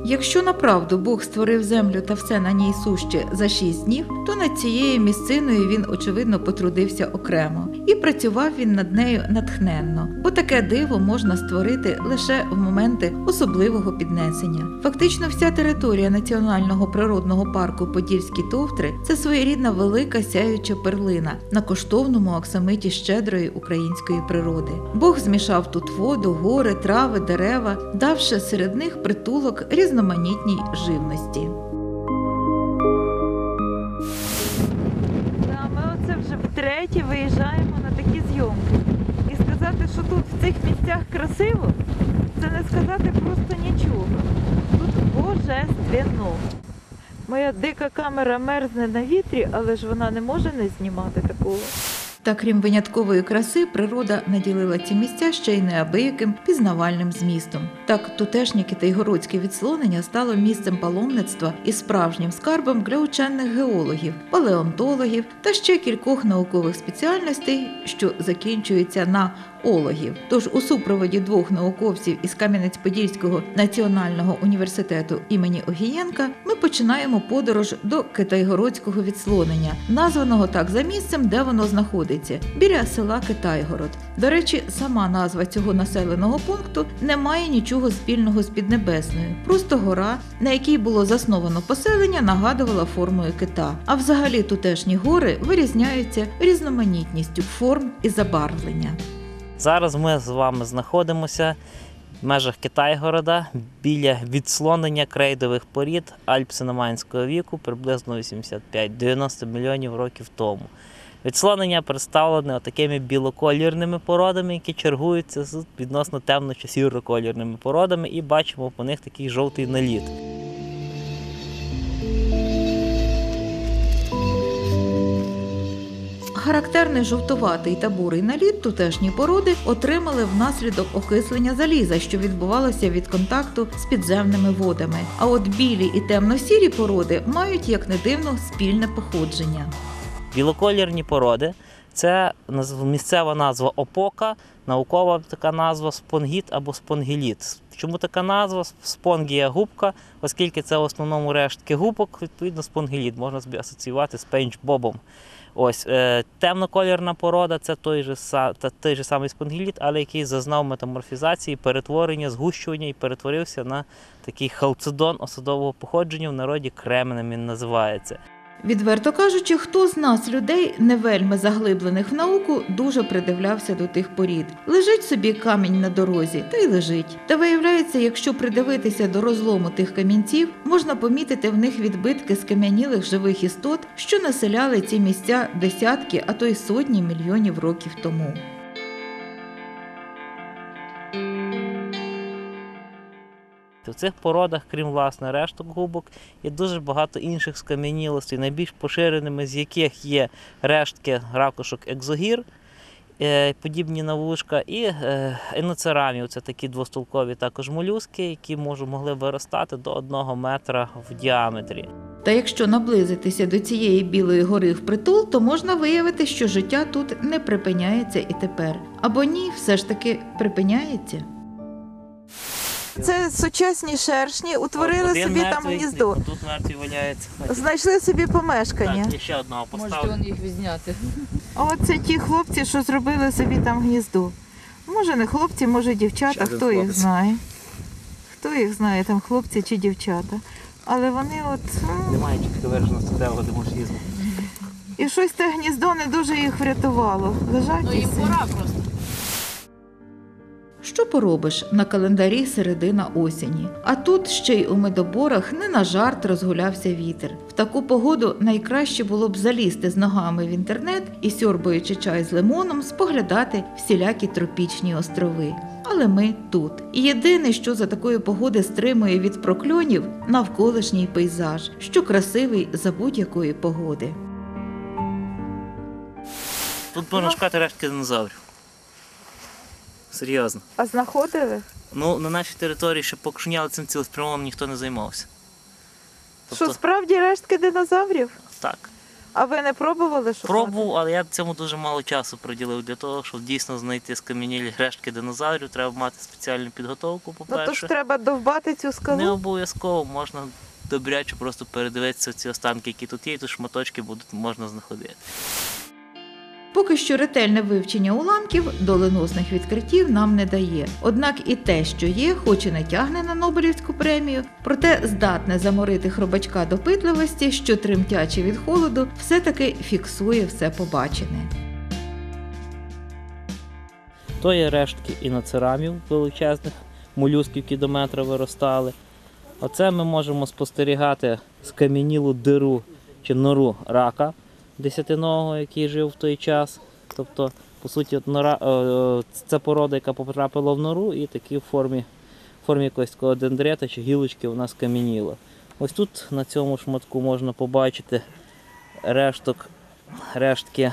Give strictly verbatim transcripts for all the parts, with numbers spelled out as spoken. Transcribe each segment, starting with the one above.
Якщо направду Бог створив землю та все на ній суще за шість днів, то над цією місциною він, очевидно, потрудився окремо. І працював він над нею натхненно, бо таке диво можна створити лише в моменти особливого піднесення. Фактично вся територія Національного природного парку Подільські Товтри – це своєрідна велика сяюча перлина на коштовному оксамиті щедрої української природи. Бог змішав тут воду, гори, трави, дерева, давши серед них притулок різноманітній живності. Да, ми оце вже втретє виїжджаємо на такі зйомки. І сказати, що тут в цих місцях красиво, це не сказати просто нічого. Тут божественно. Моя дика камера мерзне на вітрі, але ж вона не може не знімати такого. Та крім виняткової краси, природа наділила ці місця ще й неабияким пізнавальним змістом. Так, тутешнє китайгородське відслонення стало місцем паломництва і справжнім скарбом для учених геологів, палеонтологів та ще кількох наукових спеціальностей, що закінчуються на ологів. Тож у супроводі двох науковців із Кам'янець-Подільського національного університету імені Огієнка ми починаємо подорож до Китайгородського відслонення, названого так за місцем, де воно знаходиться, біля села Китайгород. До речі, сама назва цього населеного пункту не має нічого спільного з Піднебесною. Просто гора, на якій було засновано поселення, нагадувала формою кита. А взагалі тутешні гори вирізняються різноманітністю форм і забарвлення. Зараз ми з вами знаходимося в межах Китайгорода біля відслонення крейдових порід альпсиноманського віку приблизно вісімдесят п'ять - дев'яносто мільйонів років тому. Відслонення представлене такими білоколірними породами, які чергуються з відносно темно- чи сіроколірними породами, і бачимо по них такий жовтий наліт. Характерний жовтуватий та бурий наліт тутешні породи отримали внаслідок окислення заліза, що відбувалося від контакту з підземними водами. А от білі і темно-сірі породи мають, як не дивно, спільне походження. Білоколірні породи – це місцева назва опока, наукова така назва спонгіт або спонгіліт. Чому така назва? Спонгія – губка, оскільки це в основному рештки губок, відповідно спонгіліт можна собі асоціювати з пейнтбобом. Ось, е, темноколірна порода – це той же, та, той же самий спонгіліт, але який зазнав метаморфізації, перетворення, згущування і перетворився на такий халцедон осадового походження, в народі кременем він називається. Відверто кажучи, хто з нас, людей, не вельми заглиблених в науку, дуже придивлявся до тих порід. Лежить собі камінь на дорозі, та й лежить. Та виявляється, якщо придивитися до розлому тих камінців, можна помітити в них відбитки скам'янілих живих істот, що населяли ці місця десятки, а то й сотні мільйонів років тому. В цих породах, крім власне решток губок, є дуже багато інших скам'янілостей, найбільш поширеними з яких є рештки ракушок екзогір, подібні на вушка, і еноцерамів. Це такі двостулкові також молюски, які могли виростати до одного метра в діаметрі. Та якщо наблизитися до цієї білої гори впритул, то можна виявити, що життя тут не припиняється і тепер. Або ні, все ж таки припиняється. Це сучасні шершні, утворили Один собі мертвий, там гніздо. Тут мертвий валяється. Знайшли собі помешкання. Так, я ще одного поставлю. Можете їх відзняти. А от це ті хлопці, що зробили собі там гніздо. Може не хлопці, може дівчата, хто їх знає. Хто їх знає, там хлопці чи дівчата. Але вони от... Немає чітко вираженості, де вони можуть їздити. І щось те гніздо не дуже їх врятувало. Лежать Ну і їм все. пора просто. Що поробиш, на календарі середина осені. А тут ще й у медоборах не на жарт розгулявся вітер. В таку погоду найкраще було б залізти з ногами в інтернет і, сьорбаючи чай з лимоном, споглядати всілякі тропічні острови. Але ми тут. І єдине, що за такої погоди стримує від прокльонів – навколишній пейзаж, що красивий за будь-якої погоди. Тут можна шукати рештки динозаврів. Серйозно. А знаходили? Ну, на нашій території ще поки що ні, цим цілеспрямовано ніхто не займався. Тобто, Що справді рештки динозаврів? так. А ви не пробували шукати? Пробував, але я цьому дуже мало часу приділив. Для того, щоб дійсно знайти скам'янілі рештки динозаврів, треба мати спеціальну підготовку, Ну, то ж по-перше. треба довбати цю Не скалу. обов'язково, можна добряче просто передивитися ці останки, які тут є, і тут шматочки будуть, можна знаходити. Поки що ретельне вивчення уламків доленосних відкриттів нам не дає. Однак і те, що є, хоч і не тягне на Нобелівську премію, проте здатне заморити хробачка допитливості, що, тремтячи від холоду, все-таки фіксує все побачене. То є рештки іноцерамів величезних, молюсків, які до метра виростали. Оце ми можемо спостерігати скам'янілу диру чи нору рака десятиногого, який жив в той час. Тобто, по суті, от нора, це порода, яка потрапила в нору, і такі в формі, в формі якогось такого дендрита чи гілочки вона скам'яніла. Ось тут на цьому шматку можна побачити решток, рештки,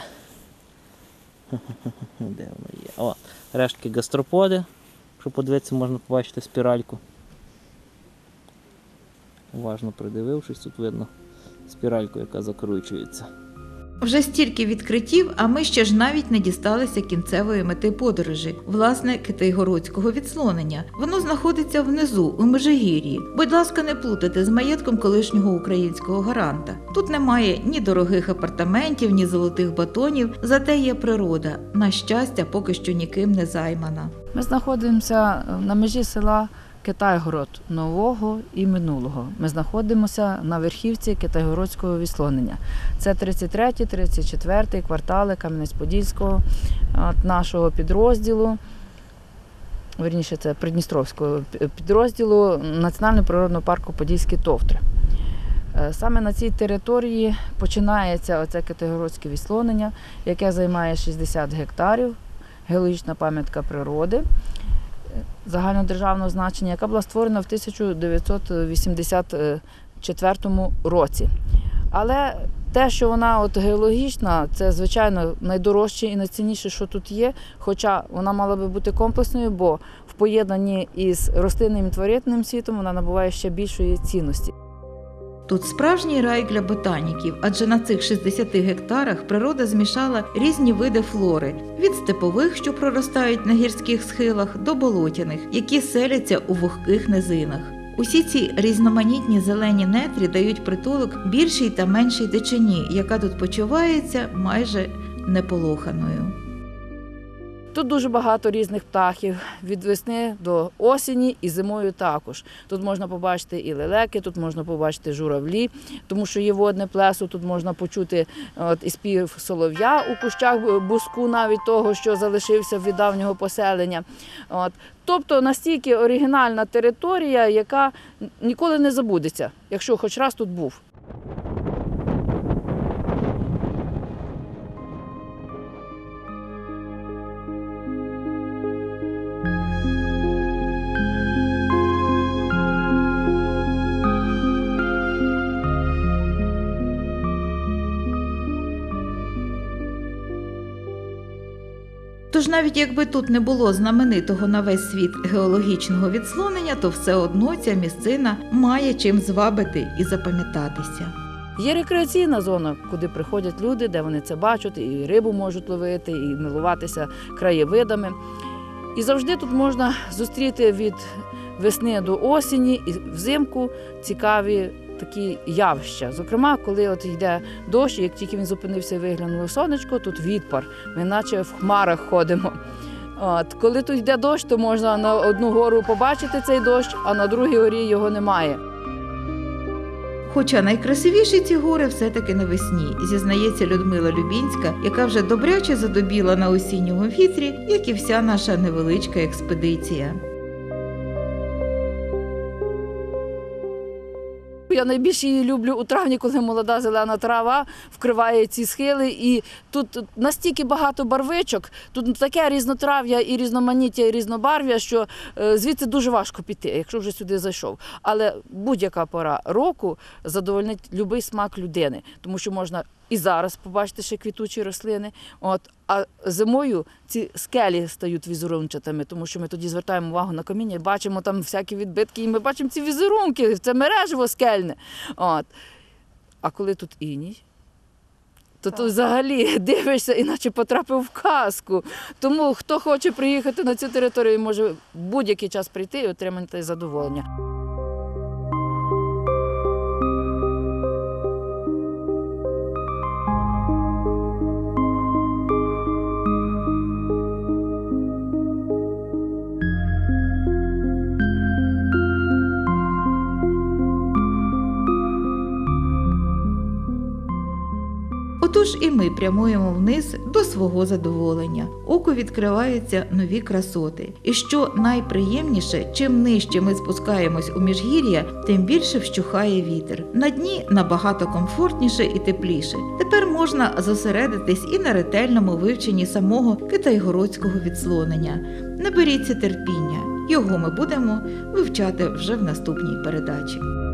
де воно є? О, рештки гастроподи. Якщо подивитися, можна побачити спіральку. Уважно придивившись, тут видно спіральку, яка закручується. Вже стільки відкриттів, а ми ще ж навіть не дісталися кінцевої мети подорожі, власне, китайгородського відслонення. Воно знаходиться внизу, у Межигір'ї. Будь ласка, не плутайте з маєтком колишнього українського гаранта. Тут немає ні дорогих апартаментів, ні золотих батонів, зате є природа. На щастя, поки що ніким не займана. Ми знаходимося на межі села Китайгород нового і минулого. Ми знаходимося на верхівці Китайгородського відслонення. Це тридцять третій - тридцять четвертий квартали Кам'янець-Подільського нашого підрозділу, вірніше, це Придністровського підрозділу Національного природного парку Подільські товтри. Саме на цій території починається оце Китайгородське відслонення, яке займає шістдесят гектарів, геологічна пам'ятка природи загальнодержавного значення, яка була створена в тисяча дев'ятсот вісімдесят четвертому році. Але те, що вона от геологічна, це, звичайно, найдорожче і найцінніше, що тут є, хоча вона мала би бути комплексною, бо в поєднанні із рослинним і тваринним світом вона набуває ще більшої цінності. Тут справжній рай для ботаніків, адже на цих шістдесяти гектарах природа змішала різні види флори – від степових, що проростають на гірських схилах, до болотяних, які селяться у вогких низинах. Усі ці різноманітні зелені нетрі дають притулок більшій та меншій дичині, яка тут почувається майже неполоханою. Тут дуже багато різних птахів, від весни до осені і зимою також. Тут можна побачити і лелеки, тут можна побачити журавлі, тому що є водне плесо, тут можна почути от, і спів солов'я у кущах буску, навіть того, що залишився від давнього поселення. От. Тобто настільки оригінальна територія, яка ніколи не забудеться, якщо хоч раз тут був. Тож навіть якби тут не було знаменитого на весь світ геологічного відслонення, то все одно ця місцина має чим звабити і запам'ятатися. Є рекреаційна зона, куди приходять люди, де вони це бачать, і рибу можуть ловити, і милуватися краєвидами. І завжди тут можна зустріти від весни до осені і взимку цікаві такі явища. Зокрема, коли от йде дощ, як тільки він зупинився і виглянуло сонечко, тут відпар, ми наче в хмарах ходимо. От. Коли тут йде дощ, то можна на одну гору побачити цей дощ, а на другій горі його немає. Хоча найкрасивіші ці гори все-таки навесні, зізнається Людмила Любінська, яка вже добряче задобіла на осінньому вітрі, як і вся наша невеличка експедиція. Я найбільше її люблю у травні, коли молода зелена трава вкриває ці схили. І тут настільки багато барвичок, тут таке різнотрав'я і різноманіття, і різнобарв'я, що звідси дуже важко піти, якщо вже сюди зайшов. Але будь-яка пора року задовольнить будь-який смак людини, тому що можна і зараз побачити ще квітучі рослини. От. А зимою ці скелі стають візерунчатими, тому що ми тоді звертаємо увагу на каміння і бачимо там всякі відбитки, і ми бачимо ці візерунки, це мережево скельне. От. А коли тут іній, то тут взагалі дивишся, іначе потрапив в казку. Тому хто хоче приїхати на цю територію, може в будь-який час прийти і отримати задоволення. Отож і ми прямуємо вниз до свого задоволення. Оку відкриваються нові красоти. І що найприємніше, чим нижче ми спускаємось у міжгір'я, тим більше вщухає вітер. На дні набагато комфортніше і тепліше. Тепер можна зосередитись і на ретельному вивченні самого китайгородського відслонення. Наберіться терпіння. Його ми будемо вивчати вже в наступній передачі.